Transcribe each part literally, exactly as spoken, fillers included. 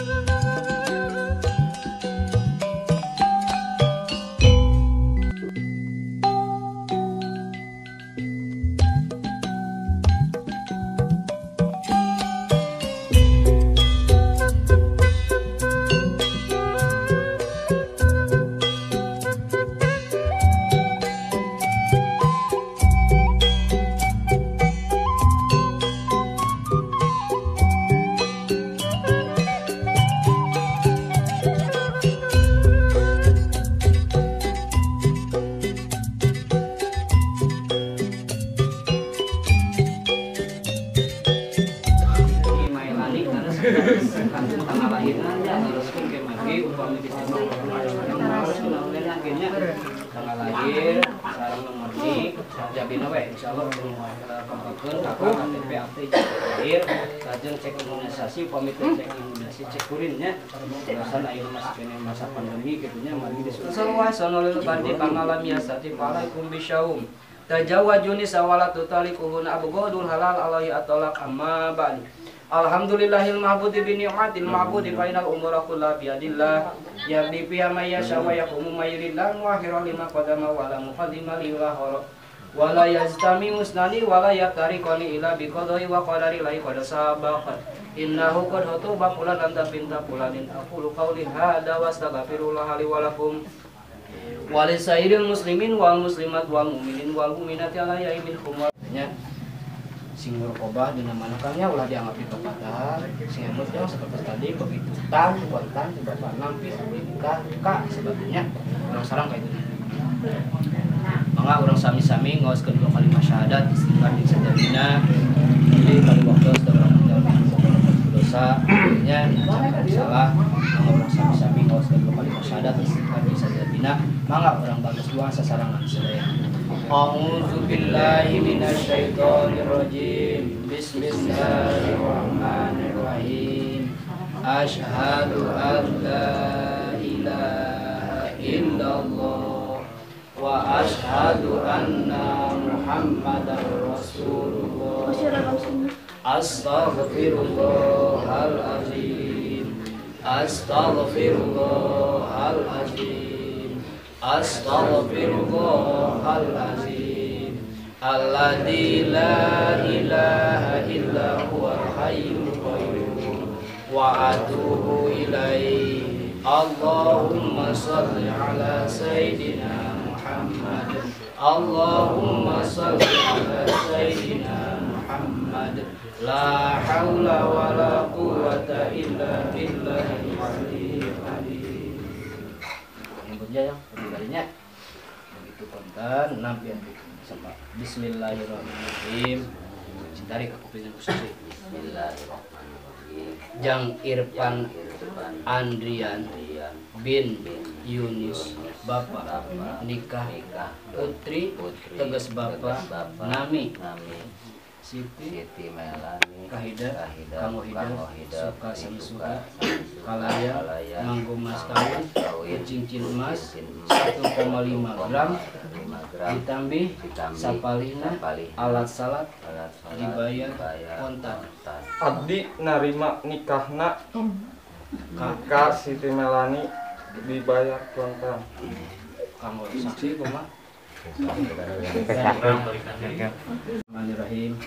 tanggal lahirnya harus ke magi upami ditimang yang harus kenalan akhirnya tanggal lahir sareng nomor di jabina we insyaallah pembakeun aku K T P akte lahir lajeng cek imunisasi upami teh cek imunisasi cek kurinnya alasan ayeuna masih kene masa pandemi gitunya mari disuruh salawat sonolil bandi kangalam yasati alaikum bisyaum tajawajuni sawalatu talikuhun abghadul halal alaihi atolak amma ba'du. Alhamdulillahil mahbudi bi ni'matil mahbudi bainal umura kullu bi yadillah yahdi biha may yasha wa yaqumu may yuridillah wa khairu lima qadama wa la muqaddima li wa khara wa la yastami musnani wa la yaktariqani ila bi qadari wa qadari la qad sabaqat innahu qad hatuba qulan anta pinta qulanin aqulu qawli hadza wa astaghfirullah li wa lakum wa lisairil muslimin wal muslimat wal mu'minin wal mu'minati ala yaimin humnya sing merokobah dina manakannya ulah dianggap dipepatah sing emotnya seperti tadi begitu tan kontan bapak nampis nikah kak sebagainya orang sarang kayak gitu mangga orang sami-sami ngaoskeun dua kali syahadat istighfar di sadayana jadi kali waktu sedaya orang dosa nya jangan salah mangga orang sami-sami ngaoskeun dua kali syahadat istighfar di sadayana mangga orang bagus dua sasarangan sadaya. A'udzu billahi minasyaitonir rajim. Bismillahirrahmanirrahim. Asyhadu an la ilaha illallah wa asyhadu anna Muhammadar Rasulullah. Astaghfirullahalazim. Astaghfirullahalazim. Astaghfirullahalazim alladzi la ilaha illa huwal hayyul qayyum wa atubu ilaihi. Allahumma shalli ala sayyidina Muhammad. Allahumma shalli ala sayyidina Muhammad. La haula wa la quwwata illa billahil aliyyil azim. Ya, kalinya begitu kontan nampian sama bismillahirrahmanirrahim dari kuping khusus bismillahirrahmanirrahim Jang Irfan Andrian bin Yunus Bapak nikah putri tegas Bapak nami Siti Melani Kahida Kang Ohida suka suka kalaya nganggo mas kawin cincin emas satu koma lima gram ditambih sapalina alat salat dibayar kontan. Abdi narima nikahna ka Siti Melani dibayar kontan. Kamu saksi kumaha? Bismillahirrahmanirrahim.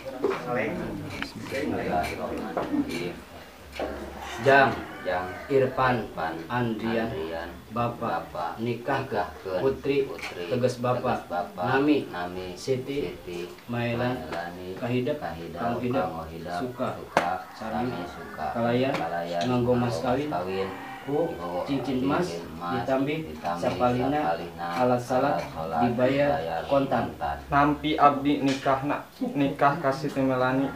Bismillahirrahmanirrahim. Jang Jang Irfan Andrian Bapak nikah putri tegas Bapak nami Siti Mailan Kahidap Kang Hidap suka sarami kalaya nganggo mas kawin ku cincin emas ditambih sapalina alat salat dibayar kontan. Nampi abdi nikahna nikah ka Siti Melani.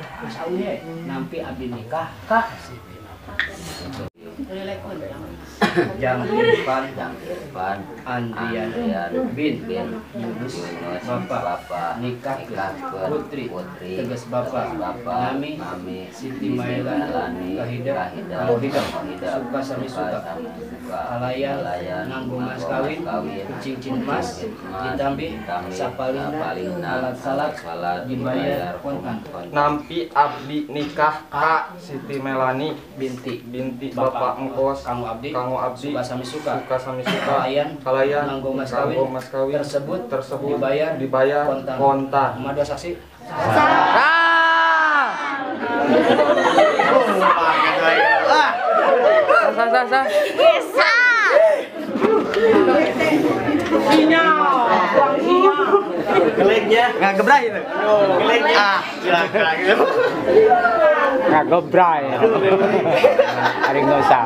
Nampi abdi nikah ka Siti Melani. Jang Irfan Jang Irfan Andrian Andrian bin bin Yunus Yunus Bapak Bapak nikah nikahkeun putri putri tegas Bapak Bapak Nami Nami Siti Mailani Kahida Kalau Hidam Suka Sami Suka Halayan nganggo mas kawin cincin emas ditambi sapalina alat salat dibayar kontan. Nampi abdi nikah Kak Siti Melani binti binti Bapak Engkos Kanggo Abdi Kanggo Abdi suka sami suka suka sami suka Halayan kalayan nganggo mas nganggo kawin mas kawin tersebut tersebut dibayar dibayar kontan. kontan. Madu saksi Sah sah sah. Gelegnya nggak gebrai itu. Gelegnya. Ah, silakan. Nggak gebrai. Hari nggak usah.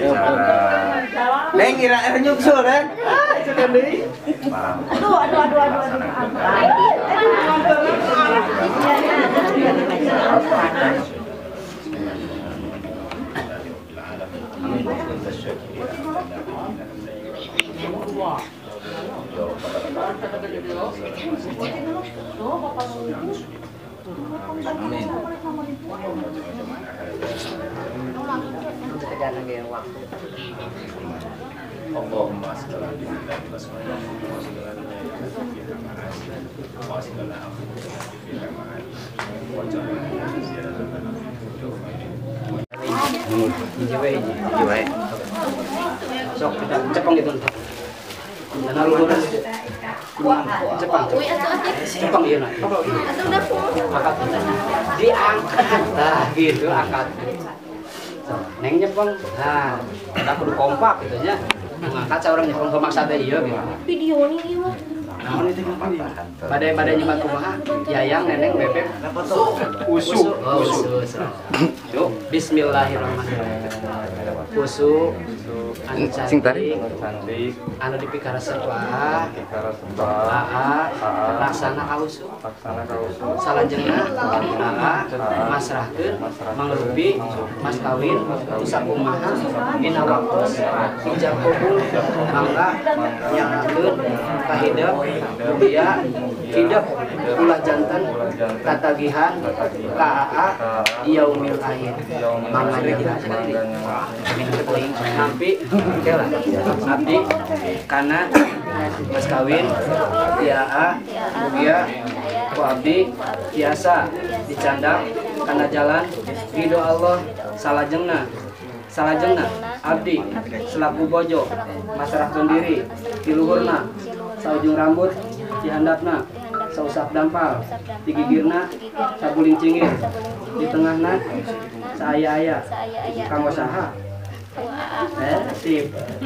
Neng kira er nyusul kan? Ah, itu kan deui. Aduh, aduh, aduh, aduh, Allahumma salli sok kita cepeng gitu. Dan lurus. Cepeng. Cepeng ieu nah. Angkat. Diangkat. Nah, gitu angkat. Neng nyepeng. Nah, kita kudu kompak gitu nya. Ngangkat saurang nyepeng kemaksa teh ieu gitu. video ini mah. Naon itu badai-badai nyebat kumaha? Yayang, neneng, bebek, Usu. oh, usu. Yuk, bismillahirrahmanirrahim. Usu, anu cantik, Cantik. anu dipikara serba, Kara sembah. aa, laksana ka usu. Laksana ka usu. Salanjengna, aa, masrahkeun, mangrupi, mas kawin, bisa kumaha, dina waktos, ijab kabul, mangga, nyangkeun, kahidap, mugia, hidup, ulah jantan, katagihan, kaa, yaumil akhir, mangga nampi, abdi, kana, mas kawin, tiaa, mugia, ku abdi, biasa, dicandang, kana jalan, ridho Allah, salajengna, salajengna, abdi, selaku bojo, masrahkeun diri, tiluhurna, saujung rambut, dihandapna, sausap dampal, digigirna, sabuling cingir, di tengahna, saaya-aya, kanggo saha. Eh, sip.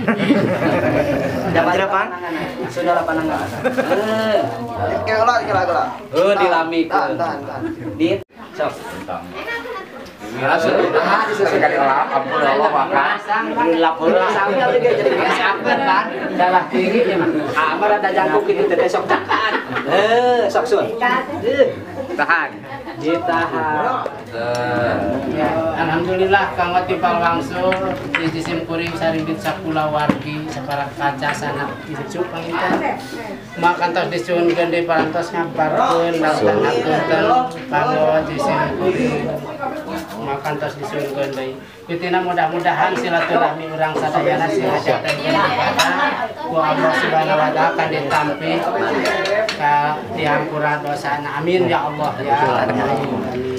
Dapat panangan. Saudara panangan. Eh, Kela kela kela. oh dilamikeun. Tahan tahan tahan. Dit, sok. Ya, sudah disusun kali lap, ampun Allah makan. Belum lapor sangnya lagi jadi gesakeun kan. Dalah tinggi nya mah. Amar ada jangkuk kitu teh sok cakan. Eh, sok sun. Tahan. Ditahan. Ya, alhamdulillah kanggo tipal wangsul di jisim kuring sarimbit sakula wargi saparang kaca sana dicup panginten makan tos disuunkeun deui parantos ngabarkeun laksanakeun kanggo jisim kuring makan tos disuunkeun deui pitina mudah-mudahan silaturahmi urang sadayana singajakeun ibadah ku Allah Subhanahu wa taala kan ditampi ka dihampura dosana amin ya Allah ya amin.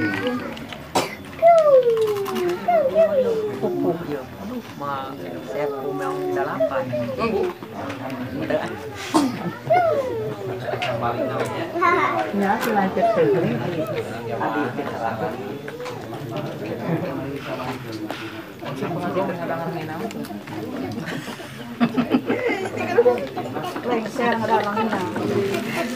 Saya kumel dalapan. Ya, dilanjut sendiri. Lengser ada orangnya.